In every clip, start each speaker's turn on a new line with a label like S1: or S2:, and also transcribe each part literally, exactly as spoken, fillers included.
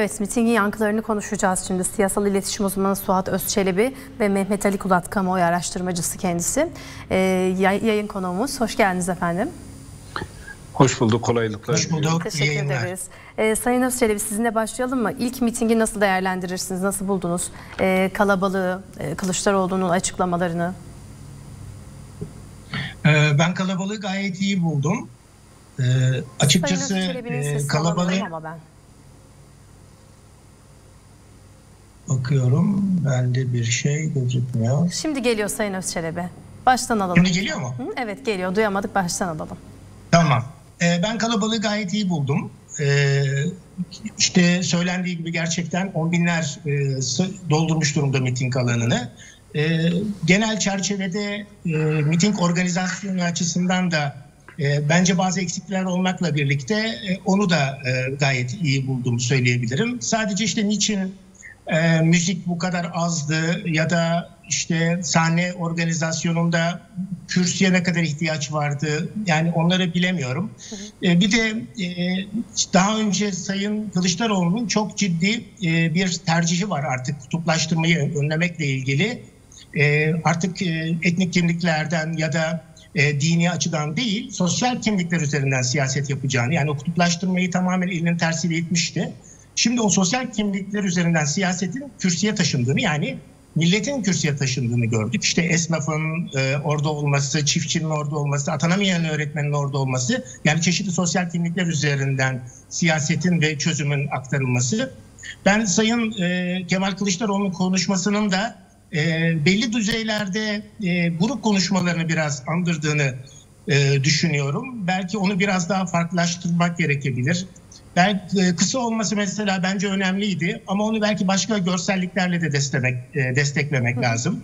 S1: Evet, mitingin yankılarını konuşacağız şimdi. Siyasal iletişim uzmanı Suat Özçelebi ve Mehmet Ali Kulat, kamuoyu araştırmacısı kendisi. Ee, yayın konuğumuz. Hoş geldiniz efendim.
S2: Hoş bulduk, kolaylıklar.
S3: Hoş bulduk.
S1: Teşekkür ederiz. Ee, Sayın Özçelebi, sizinle başlayalım mı? İlk mitingi nasıl değerlendirirsiniz? Nasıl buldunuz? Ee, kalabalığı, e, Kılıçdaroğlu'nun açıklamalarını.
S3: Ee, ben kalabalığı gayet iyi buldum. Ee, açıkçası e, kalabalığı... Ama ben. Bakıyorum, bende bir şey gözükmüyor.
S1: Şimdi geliyor Sayın Özçelebi. Baştan alalım.
S3: Şimdi geliyor mu?
S1: Hı, evet geliyor, duyamadık, baştan alalım.
S3: Tamam. Ee, ben kalabalığı gayet iyi buldum. Ee, işte söylendiği gibi gerçekten on binler e, doldurmuş durumda miting alanını. Ee, genel çerçevede e, miting organizasyonu açısından da e, bence bazı eksikler olmakla birlikte e, onu da e, gayet iyi bulduğumu söyleyebilirim. Sadece işte niçin e, müzik bu kadar azdı ya da işte sahne organizasyonunda kürsüye ne kadar ihtiyaç vardı, yani onları bilemiyorum. Hı hı. E, bir de e, daha önce Sayın Kılıçdaroğlu'nun çok ciddi e, bir tercihi var artık kutuplaştırmayı önlemekle ilgili. E, artık e, etnik kimliklerden ya da e, dini açıdan değil, sosyal kimlikler üzerinden siyaset yapacağını, yani o kutuplaştırmayı tamamen elinin tersiyle itmişti. Şimdi o sosyal kimlikler üzerinden siyasetin kürsüye taşındığını, yani milletin kürsüye taşındığını gördük. İşte esnafın e, orada olması, çiftçinin orada olması, atanamayan öğretmenin orada olması, yani çeşitli sosyal kimlikler üzerinden siyasetin ve çözümün aktarılması. Ben Sayın e, Kemal Kılıçdaroğlu'nun konuşmasının da e, belli düzeylerde e, grup konuşmalarını biraz andırdığını e, düşünüyorum. Belki onu biraz daha farklılaştırmak gerekebilir. Belki kısa olması mesela bence önemliydi ama onu belki başka görselliklerle de desteklemek, desteklemek lazım.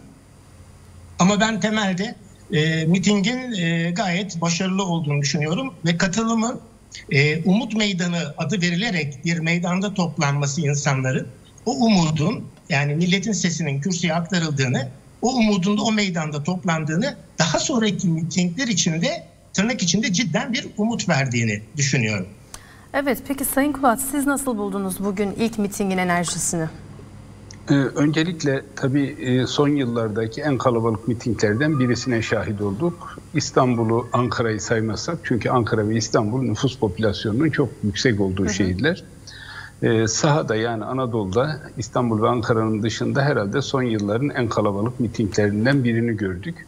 S3: Ama ben temelde e, mitingin e, gayet başarılı olduğunu düşünüyorum ve katılımın e, Umut Meydanı adı verilerek bir meydanda toplanması insanların, o umudun, yani milletin sesinin kürsüye aktarıldığını, o umudun da o meydanda toplandığını, daha sonraki mitingler içinde tırnak içinde cidden bir umut verdiğini düşünüyorum.
S1: Evet, peki Sayın Kulat, siz nasıl buldunuz bugün ilk mitingin enerjisini?
S2: Ee, öncelikle tabii son yıllardaki en kalabalık mitinglerden birisine şahit olduk. İstanbul'u, Ankara'yı saymazsak, çünkü Ankara ve İstanbul nüfus popülasyonunun çok yüksek olduğu hı hı. şehirler. Ee, sahada, yani Anadolu'da İstanbul ve Ankara'nın dışında herhalde son yılların en kalabalık mitinglerinden birini gördük.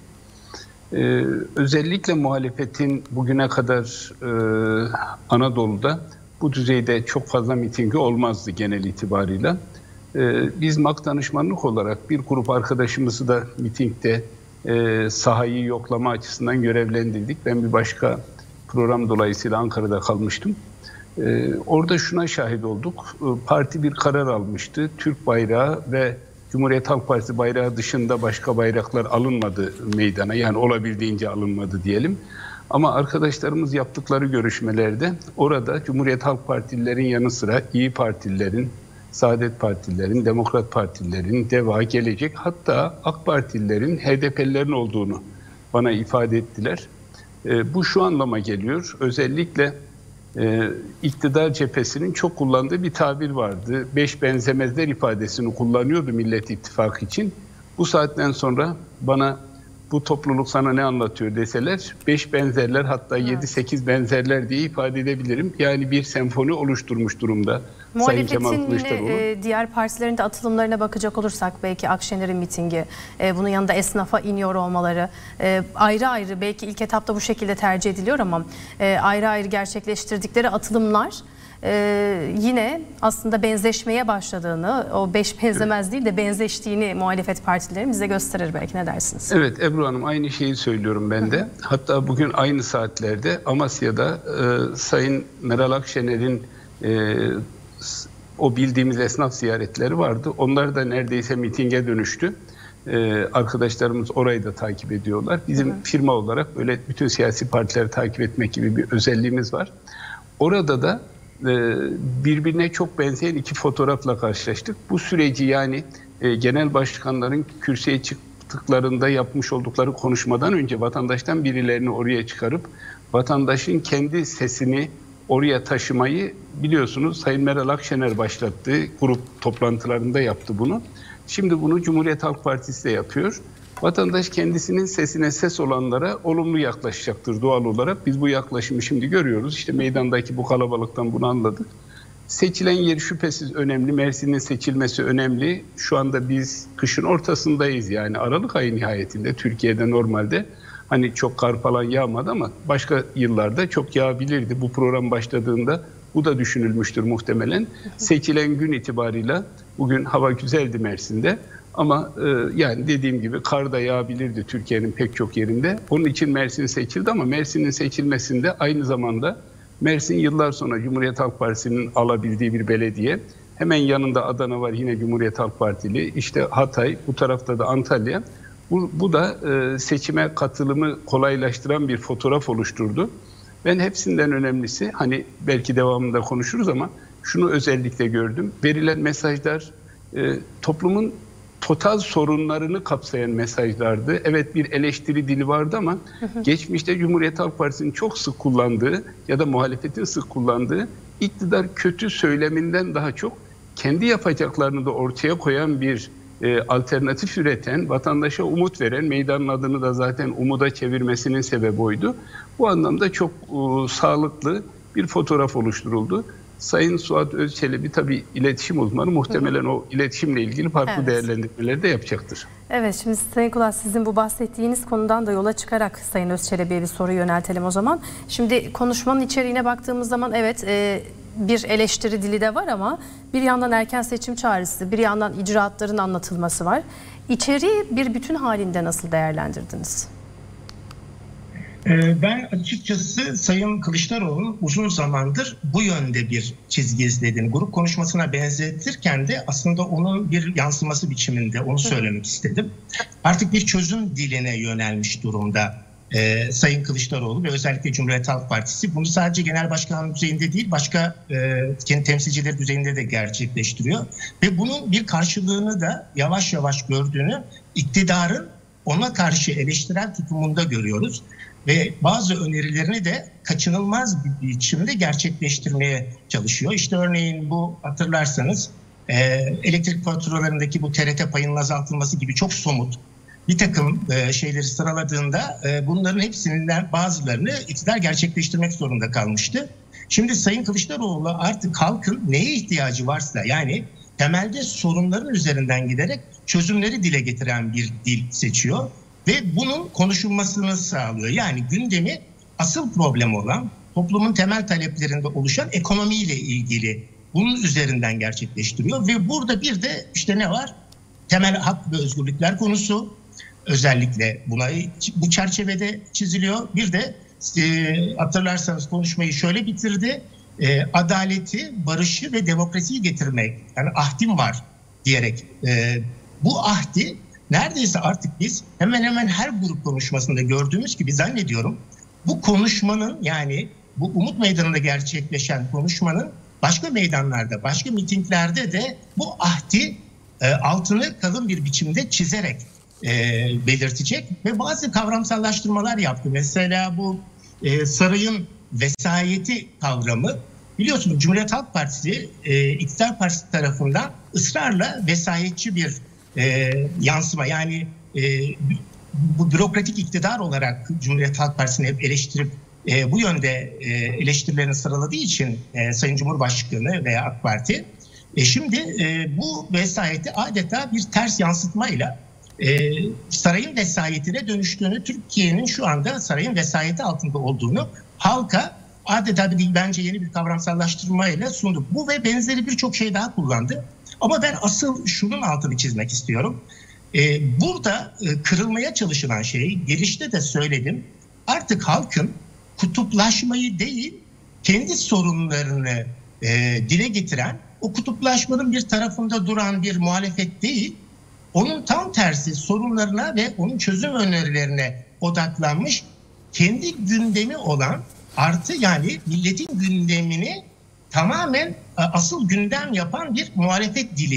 S2: Ee, özellikle muhalefetin bugüne kadar e, Anadolu'da bu düzeyde çok fazla mitingi olmazdı genel itibarıyla. Ee, biz MAK danışmanlık olarak bir grup arkadaşımızı da mitingde e, sahayı yoklama açısından görevlendirdik. Ben bir başka program dolayısıyla Ankara'da kalmıştım. Ee, orada şuna şahit olduk. Parti bir karar almıştı. Türk bayrağı ve Cumhuriyet Halk Partisi bayrağı dışında başka bayraklar alınmadı meydana. Yani olabildiğince alınmadı diyelim. Ama arkadaşlarımız yaptıkları görüşmelerde orada Cumhuriyet Halk Partililerin yanı sıra İYİ Partililerin, Saadet Partililerin, Demokrat Partililerin, DEVA, Gelecek, hatta AK Partililerin, H D P'lilerin olduğunu bana ifade ettiler. E, bu şu anlama geliyor. Özellikle Ee, iktidar cephesinin çok kullandığı bir tabir vardı. Beş benzemezler ifadesini kullanıyordu Millet İttifakı için. Bu saatten sonra bana bu topluluk sana ne anlatıyor deseler, beş benzerler, hatta yedi sekiz benzerler diye ifade edebilirim. Yani bir senfoni oluşturmuş durumda Sayın Kemal Kılıçdaroğlu.
S1: Muhalefetin yine diğer partilerin de atılımlarına bakacak olursak, belki Akşener'in mitingi, e, bunun yanında esnafa iniyor olmaları, e, ayrı ayrı belki ilk etapta bu şekilde tercih ediliyor ama e, ayrı ayrı gerçekleştirdikleri atılımlar Ee, yine aslında benzeşmeye başladığını, o beş benzemez değil de benzeştiğini muhalefet partileri bize gösterir belki, ne dersiniz?
S2: Evet Ebru Hanım, aynı şeyi söylüyorum ben de. Hı hı. Hatta bugün aynı saatlerde Amasya'da e, Sayın Meral Akşener'in e, o bildiğimiz esnaf ziyaretleri vardı. Onlar da neredeyse mitinge dönüştü. Ee, arkadaşlarımız orayı da takip ediyorlar. Bizim hı hı. firma olarak böyle bütün siyasi partileri takip etmek gibi bir özelliğimiz var. Orada da birbirine çok benzeyen iki fotoğrafla karşılaştık. Bu süreci, yani genel başkanların kürsüye çıktıklarında yapmış oldukları konuşmadan önce vatandaştan birilerini oraya çıkarıp vatandaşın kendi sesini oraya taşımayı biliyorsunuz Sayın Meral Akşener başlattı. Grup toplantılarında yaptı bunu. Şimdi bunu Cumhuriyet Halk Partisi de yapıyor. Vatandaş kendisinin sesine ses olanlara olumlu yaklaşacaktır doğal olarak. Biz bu yaklaşımı şimdi görüyoruz. İşte meydandaki bu kalabalıktan bunu anladık. Seçilen yer şüphesiz önemli. Mersin'in seçilmesi önemli. Şu anda biz kışın ortasındayız, yani Aralık ayı nihayetinde. Türkiye'de normalde hani çok kar falan yağmadı ama başka yıllarda çok yağabilirdi. Bu program başladığında bu da düşünülmüştür muhtemelen. Seçilen gün itibarıyla bugün hava güzeldi Mersin'de. Ama e, yani dediğim gibi kar da yağabilirdi Türkiye'nin pek çok yerinde. Onun için Mersin seçildi ama Mersin'in seçilmesinde aynı zamanda Mersin yıllar sonra Cumhuriyet Halk Partisi'nin alabildiği bir belediye. Hemen yanında Adana var, yine Cumhuriyet Halk Partili. İşte Hatay, bu tarafta da Antalya. Bu, bu da e, seçime katılımı kolaylaştıran bir fotoğraf oluşturdu. Ben hepsinden önemlisi, hani belki devamında konuşuruz ama şunu özellikle gördüm. Verilen mesajlar e, toplumun total sorunlarını kapsayan mesajlardı. Evet, bir eleştiri dili vardı ama hı hı. geçmişte Cumhuriyet Halk Partisi'nin çok sık kullandığı ya da muhalefetin sık kullandığı iktidar kötü söyleminden daha çok kendi yapacaklarını da ortaya koyan bir e, alternatif üreten, vatandaşa umut veren, meydanın adını da zaten umuda çevirmesinin sebebi oydu. Bu anlamda çok e, sağlıklı bir fotoğraf oluşturuldu. Sayın Suat Özçelebi tabii iletişim uzmanı, muhtemelen hı hı. o iletişimle ilgili farklı evet. değerlendirmeler de yapacaktır.
S1: Evet, şimdi Sayın Kulas, sizin bu bahsettiğiniz konudan da yola çıkarak Sayın Özçelebi'ye bir soru yöneltelim o zaman. Şimdi konuşmanın içeriğine baktığımız zaman evet e, bir eleştiri dili de var ama bir yandan erken seçim çağrısı, bir yandan icraatların anlatılması var. İçeriği bir bütün halinde nasıl değerlendirdiniz?
S3: Ben açıkçası Sayın Kılıçdaroğlu'nun uzun zamandır bu yönde bir çizgi izlediğini, grup konuşmasına benzetirken de aslında onun bir yansıması biçiminde onu söylemek istedim. Artık bir çözüm diline yönelmiş durumda e, Sayın Kılıçdaroğlu ve özellikle Cumhuriyet Halk Partisi. Bunu sadece genel başkan düzeyinde değil, başka e, kendi temsilcileri düzeyinde de gerçekleştiriyor. Ve bunun bir karşılığını da yavaş yavaş gördüğünü iktidarın ona karşı eleştirel tutumunda görüyoruz. Ve bazı önerilerini de kaçınılmaz bir biçimde gerçekleştirmeye çalışıyor. İşte örneğin bu, hatırlarsanız e, elektrik faturalarındaki bu T R T payının azaltılması gibi çok somut bir takım e, şeyleri sıraladığında e, bunların hepsinden bazılarını iktidar gerçekleştirmek zorunda kalmıştı. Şimdi Sayın Kılıçdaroğlu artık halkın neye ihtiyacı varsa, yani temelde sorunların üzerinden giderek çözümleri dile getiren bir dil seçiyor. Ve bunun konuşulmasını sağlıyor. Yani gündemi asıl problem olan toplumun temel taleplerinde oluşan ekonomiyle ilgili bunun üzerinden gerçekleştiriyor. Ve burada bir de işte ne var? Temel hak ve özgürlükler konusu özellikle buna bu çerçevede çiziliyor. Bir de e, hatırlarsanız konuşmayı şöyle bitirdi. E, adaleti, barışı ve demokrasiyi getirmek, yani ahdim var diyerek e, bu ahdi neredeyse artık biz hemen hemen her grup konuşmasında gördüğümüz gibi zannediyorum bu konuşmanın, yani bu Umut Meydanı'nda gerçekleşen konuşmanın başka meydanlarda, başka mitinglerde de bu ahdi e, altını kalın bir biçimde çizerek e, belirtecek ve bazı kavramsallaştırmalar yaptı. Mesela bu e, sarayın vesayeti kavramı, biliyorsunuz Cumhuriyet Halk Partisi e, iktidar partisi tarafından ısrarla vesayetçi bir E, yansıma, yani e, bu bürokratik iktidar olarak Cumhuriyet Halk Partisi'ni hep eleştirip e, bu yönde e, eleştirilerini sıraladığı için e, Sayın Cumhurbaşkanı veya AK Parti e, şimdi e, bu vesayeti adeta bir ters yansıtmayla e, sarayın vesayetine dönüştüğünü, Türkiye'nin şu anda sarayın vesayeti altında olduğunu halka adeta bir, bence yeni bir kavramsallaştırmayla sundu. Bu ve benzeri birçok şey daha kullandı. Ama ben asıl şunun altını çizmek istiyorum. Ee, burada e, kırılmaya çalışılan şey, girişte de söyledim, artık halkın kutuplaşmayı değil, kendi sorunlarını e, dile getiren, o kutuplaşmanın bir tarafında duran bir muhalefet değil, onun tam tersi sorunlarına ve onun çözüm önerilerine odaklanmış, kendi gündemi olan artı, yani milletin gündemini tamamen asıl gündem yapan bir muhalefet dili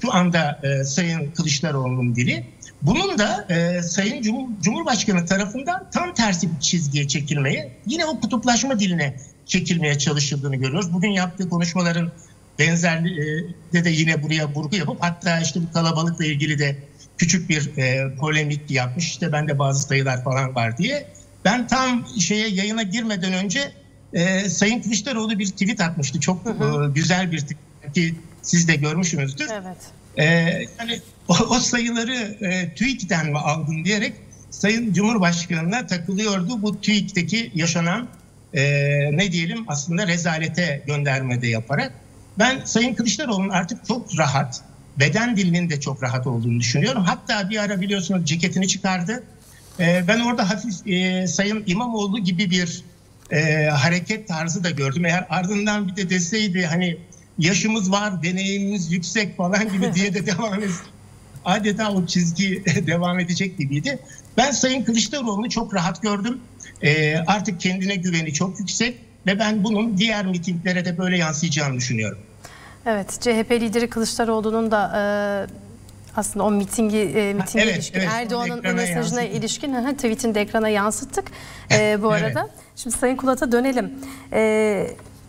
S3: şu anda e, Sayın Kılıçdaroğlu'nun dili. Bunun da e, Sayın Cum Cumhurbaşkanı tarafından tam tersi bir çizgiye çekilmeye, yine o kutuplaşma diline çekilmeye çalışıldığını görüyoruz. Bugün yaptığı konuşmaların benzerinde de yine buraya vurgu yapıp, hatta işte bu kalabalıkla ilgili de küçük bir e, polemik yapmış. İşte bende bazı sayılar falan var diye. Ben tam şeye yayına girmeden önce e, Sayın Kılıçdaroğlu bir tweet atmıştı. Çok hı hı. E, güzel bir tweet ki siz de görmüşsünüzdür. Evet. E, yani o, o sayıları e, TÜİK'ten mi aldın diyerek Sayın Cumhurbaşkanı'na takılıyordu. Bu TÜİK'teki yaşanan e, ne diyelim aslında rezalete göndermede yaparak. Ben Sayın Kılıçdaroğlu'nun artık çok rahat, beden dilinin de çok rahat olduğunu düşünüyorum. Hatta bir ara biliyorsunuz ceketini çıkardı. Ee, ben orada hafif e, Sayın İmamoğlu gibi bir e, hareket tarzı da gördüm. Eğer ardından bir de deseydi hani yaşımız var, deneyimimiz yüksek falan gibi diye de devam etsin. Adeta o çizgi devam edecek gibiydi. Ben Sayın Kılıçdaroğlu'nu çok rahat gördüm. E, artık kendine güveni çok yüksek ve ben bunun diğer mitinglere de böyle yansıyacağını düşünüyorum. Evet,
S1: C H P lideri Kılıçdaroğlu'nun da e, aslında o mitingi, e, mitinge evet, ilişkin, evet, Erdoğan'ın mesajına yansıttık. ilişkin ha, tweetini de ekrana yansıttık e, bu arada. Evet. Şimdi Sayın Kulat'a dönelim. E,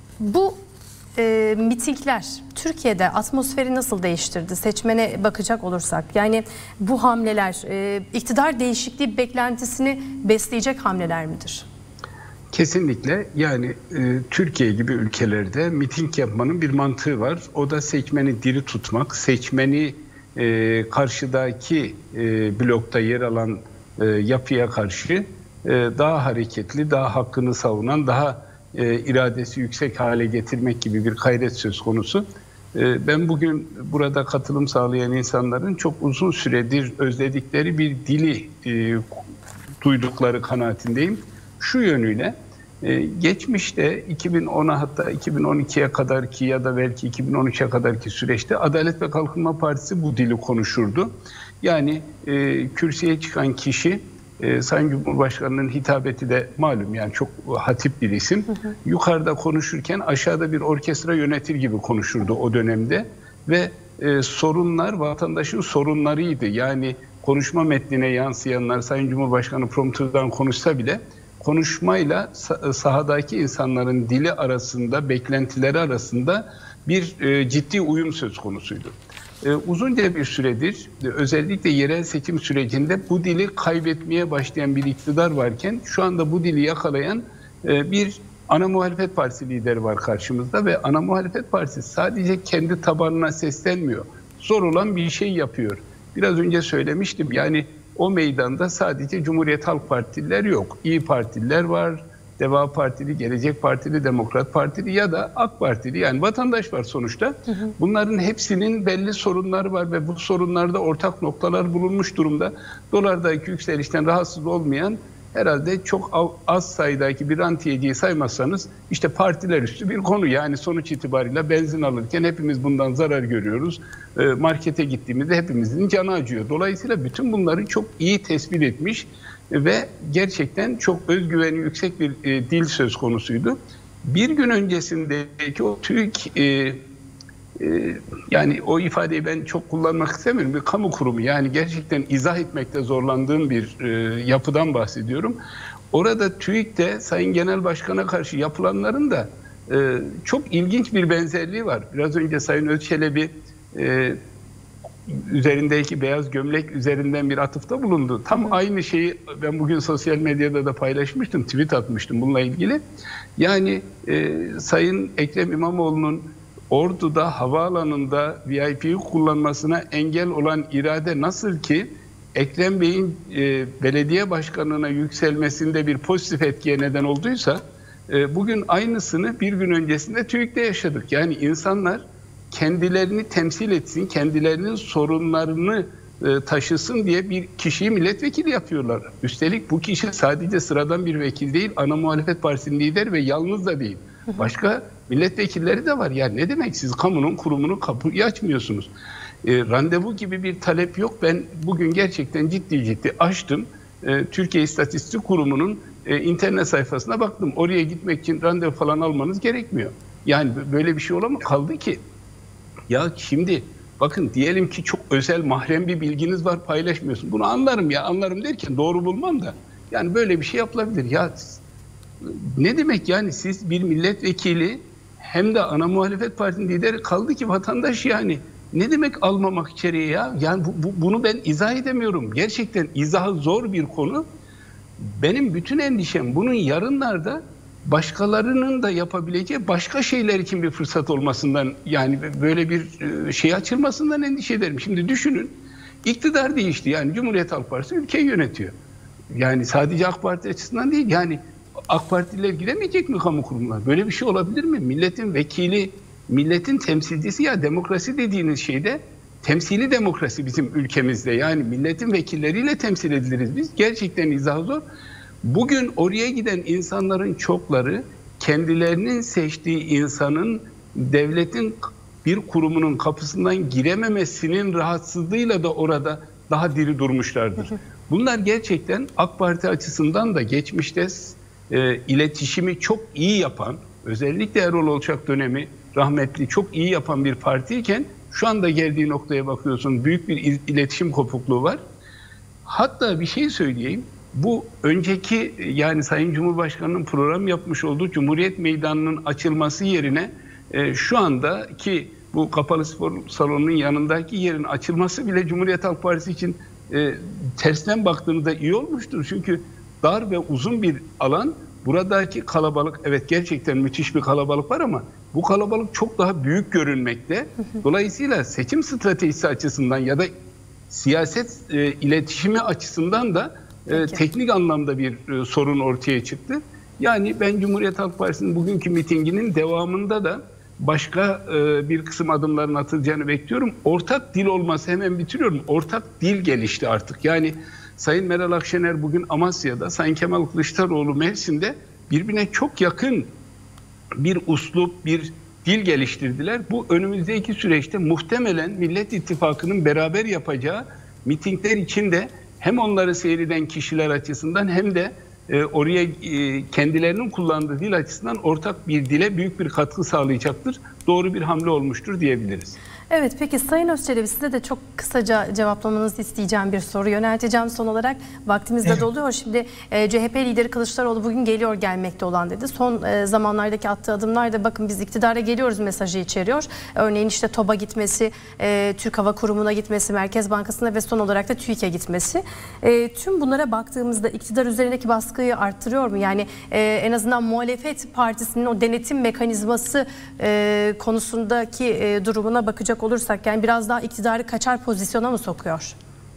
S1: bu e, mitingler Türkiye'de atmosferi nasıl değiştirdi? Seçmene bakacak olursak. Yani bu hamleler e, iktidar değişikliği beklentisini besleyecek hamleler midir?
S2: Kesinlikle. Yani e, Türkiye gibi ülkelerde miting yapmanın bir mantığı var. O da seçmeni diri tutmak, seçmeni e, karşıdaki e, blokta yer alan e, yapıya karşı e, daha hareketli, daha hakkını savunan, daha e, iradesi yüksek hale getirmek gibi bir gayret söz konusu. E, ben bugün burada katılım sağlayan insanların çok uzun süredir özledikleri bir dili e, duydukları kanaatindeyim. Şu yönüyle, Ee, geçmişte iki bin ona hatta iki bin on ikiye kadarki ya da belki iki bin on üçe kadarki süreçte Adalet ve Kalkınma Partisi bu dili konuşurdu. Yani e, kürsüye çıkan kişi, e, Sayın Cumhurbaşkanı'nın hitabeti de malum, yani çok hatip bir isim. Hı hı. Yukarıda konuşurken aşağıda bir orkestra yönetir gibi konuşurdu o dönemde ve e, sorunlar vatandaşın sorunlarıydı. Yani konuşma metnine yansıyanlar, Sayın Cumhurbaşkanı prompterdan konuşsa bile konuşmayla sahadaki insanların dili arasında, beklentileri arasında bir e, ciddi uyum söz konusuydu. E, uzunca bir süredir, özellikle yerel seçim sürecinde bu dili kaybetmeye başlayan bir iktidar varken, şu anda bu dili yakalayan e, bir ana muhalefet partisi lideri var karşımızda ve ana muhalefet partisi sadece kendi tabanına seslenmiyor. Zor olan bir şey yapıyor. Biraz önce söylemiştim, yani o meydanda sadece Cumhuriyet Halk Partililer yok. İyi Partililer var, Deva Partili, Gelecek Partili, Demokrat Partili ya da AK Partili, yani vatandaş var sonuçta. Hı hı. Bunların hepsinin belli sorunları var ve bu sorunlarda ortak noktalar bulunmuş durumda. Dolardaki yükselişten rahatsız olmayan, herhalde çok az sayıdaki bir rantiyeciyi saymazsanız işte partiler üstü bir konu. Yani sonuç itibariyle benzin alırken hepimiz bundan zarar görüyoruz. Markete gittiğimizde hepimizin canı acıyor. Dolayısıyla bütün bunları çok iyi tespit etmiş ve gerçekten çok özgüveni yüksek bir dil söz konusuydu. Bir gün öncesindeki o TÜİK, e, e, yani o ifadeyi ben çok kullanmak istemiyorum. Bir kamu kurumu, yani gerçekten izah etmekte zorlandığım bir e, yapıdan bahsediyorum. Orada TÜİK'te Sayın Genel Başkan'a karşı yapılanların da e, çok ilginç bir benzerliği var. Biraz önce Sayın Özçelebi e, üzerindeki beyaz gömlek üzerinden bir atıfta bulundu. Tam aynı şeyi ben bugün sosyal medyada da paylaşmıştım, tweet atmıştım bununla ilgili. Yani e, Sayın Ekrem İmamoğlu'nun Ordu'da havaalanında V I P'yi kullanmasına engel olan irade nasıl ki Ekrem Bey'in e, belediye başkanlığına yükselmesinde bir pozitif etkiye neden olduysa, e, bugün aynısını bir gün öncesinde TÜİK'te yaşadık. Yani insanlar kendilerini temsil etsin, kendilerinin sorunlarını e, taşısın diye bir kişiyi milletvekili yapıyorlar. Üstelik bu kişi sadece sıradan bir vekil değil, ana muhalefet partisinin lideri ve yalnız da değil. Başka milletvekilleri de var. Yani ne demek siz kamunun kurumunu kapıyı açmıyorsunuz? E, randevu gibi bir talep yok. Ben bugün gerçekten ciddi ciddi açtım. E, Türkiye İstatistik Kurumu'nun e, internet sayfasına baktım. Oraya gitmek için randevu falan almanız gerekmiyor. Yani böyle bir şey olamaz. Kaldı ki ya şimdi Bakın diyelim ki çok özel mahrem bir bilginiz var, paylaşmıyorsun. Bunu anlarım ya, anlarım derken doğru bulmam da. Yani böyle bir şey yapılabilir. Ya ne demek yani, siz bir milletvekili hem de ana muhalefet partinin lideri, kaldı ki vatandaş yani. Ne demek almamak içeriye ya? Yani bu, bu, bunu ben izah edemiyorum. Gerçekten izahı zor bir konu. Benim bütün endişem bunun yarınlarda başkalarının da yapabileceği başka şeyler için bir fırsat olmasından, yani böyle bir şey açılmasından endişe ederim. Şimdi düşünün, iktidar değişti, yani Cumhuriyet Halk Partisi ülkeyi yönetiyor. Yani sadece AK Parti açısından değil, yani AK Partililer giremeyecek mi kamu kurumuna? Böyle bir şey olabilir mi? Milletin vekili, milletin temsilcisi, ya demokrasi dediğiniz şeyde temsili demokrasi bizim ülkemizde. Yani milletin vekilleriyle temsil ediliriz biz. Gerçekten izahı zor. Bugün oraya giden insanların çokları kendilerinin seçtiği insanın devletin bir kurumunun kapısından girememesinin rahatsızlığıyla da orada daha diri durmuşlardır. Bunlar gerçekten AK Parti açısından da geçmişte e, iletişimi çok iyi yapan, özellikle Erol Olçak dönemi rahmetli çok iyi yapan bir partiyken şu anda geldiği noktaya bakıyorsun, büyük bir iletişim kopukluğu var. Hatta bir şey söyleyeyim. Bu önceki, yani Sayın Cumhurbaşkanı'nın program yapmış olduğu Cumhuriyet Meydanı'nın açılması yerine e, şu andaki bu kapalı spor salonunun yanındaki yerin açılması bile Cumhuriyet Halk Partisi için e, tersten baktığınızda iyi olmuştur. Çünkü dar ve uzun bir alan, buradaki kalabalık, evet gerçekten müthiş bir kalabalık var ama bu kalabalık çok daha büyük görünmekte. Dolayısıyla seçim stratejisi açısından ya da siyaset e, iletişimi açısından da e, teknik anlamda bir e, sorun ortaya çıktı. Yani ben Cumhuriyet Halk Partisi'nin bugünkü mitinginin devamında da başka e, bir kısım adımların atılacağını bekliyorum. Ortak dil olması, hemen bitiriyorum. Ortak dil gelişti artık. Yani Sayın Meral Akşener bugün Amasya'da, Sayın Kemal Kılıçdaroğlu Mersin'de birbirine çok yakın bir uslup, bir dil geliştirdiler. Bu önümüzdeki süreçte muhtemelen Millet İttifakı'nın beraber yapacağı mitingler için de hem onları seyreden kişiler açısından hem de e, oraya e, kendilerinin kullandığı dil açısından ortak bir dile büyük bir katkı sağlayacaktır. Doğru bir hamle olmuştur diyebiliriz.
S1: Evet, peki Sayın Özçelebi, size de çok kısaca cevaplamanızı isteyeceğim bir soru yönelteceğim son olarak. Vaktimiz de evet. doluyor. Şimdi e, C H P lideri Kılıçdaroğlu bugün geliyor gelmekte olan dedi. Son e, zamanlardaki attığı adımlar da bakın biz iktidara geliyoruz mesajı içeriyor. Örneğin işte TOB'a gitmesi, e, Türk Hava Kurumu'na gitmesi, Merkez Bankası'na ve son olarak da TÜİK'e gitmesi. E, tüm bunlara baktığımızda iktidar üzerindeki baskıyı arttırıyor mu? Yani e, en azından muhalefet partisinin o denetim mekanizması e, konusundaki e, durumuna bakacak olursak, yani biraz daha iktidarı kaçar pozisyona mı sokuyor?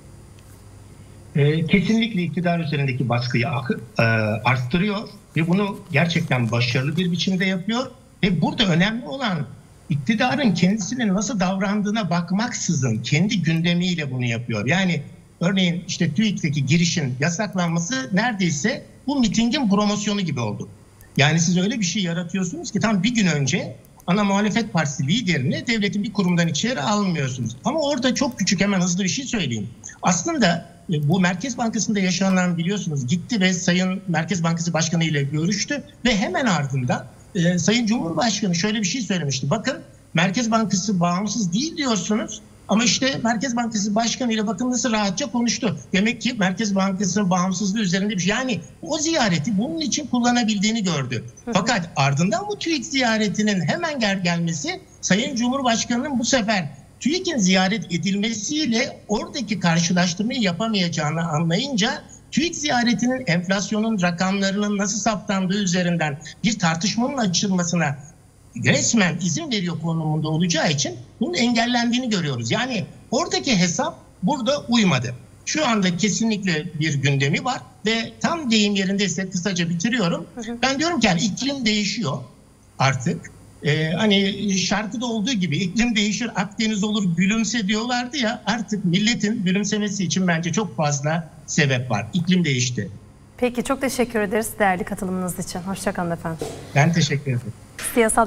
S3: E, kesinlikle iktidar üzerindeki baskıyı e, arttırıyor ve bunu gerçekten başarılı bir biçimde yapıyor. Ve burada önemli olan iktidarın kendisinin nasıl davrandığına bakmaksızın kendi gündemiyle bunu yapıyor. Yani örneğin işte TÜİK'teki girişin yasaklanması neredeyse bu mitingin promosyonu gibi oldu. Yani siz öyle bir şey yaratıyorsunuz ki tam bir gün önce ana muhalefet partisi liderini devletin bir kurumdan içeri almıyorsunuz. Ama orada çok küçük, hemen hızlı bir şey söyleyeyim. Aslında bu Merkez Bankası'nda yaşanan biliyorsunuz, gitti ve Sayın Merkez Bankası Başkanı ile görüştü ve hemen ardından e, Sayın Cumhurbaşkanı şöyle bir şey söylemişti. Bakın Merkez Bankası bağımsız değil diyorsunuz ama işte Merkez Bankası Başkanı ile bakın nasıl rahatça konuştu. Demek ki Merkez Bankası'nın bağımsızlığı üzerinde bir şey. Yani o ziyareti bunun için kullanabildiğini gördü. Fakat ardından bu TÜİK ziyaretinin hemen gel gelmesi, Sayın Cumhurbaşkanı'nın bu sefer TÜİK'in ziyaret edilmesiyle oradaki karşılaştırmayı yapamayacağını anlayınca TÜİK ziyaretinin enflasyonun rakamlarının nasıl saptandığı üzerinden bir tartışmanın açılmasına resmen izin veriyor konumunda olacağı için bunun engellendiğini görüyoruz. Yani oradaki hesap burada uymadı. Şu anda kesinlikle bir gündemi var ve tam deyim yerindeyse kısaca bitiriyorum. Hı hı. Ben diyorum ki yani iklim değişiyor artık. Ee, hani şarkıda olduğu gibi iklim değişir, Akdeniz olur, gülümse diyorlardı ya, artık milletin gülümsemesi için bence çok fazla sebep var. İklim değişti.
S1: Peki, çok teşekkür ederiz değerli katılımınız için. Hoşça kalın efendim.
S3: Ben teşekkür ederim.
S1: Siyasal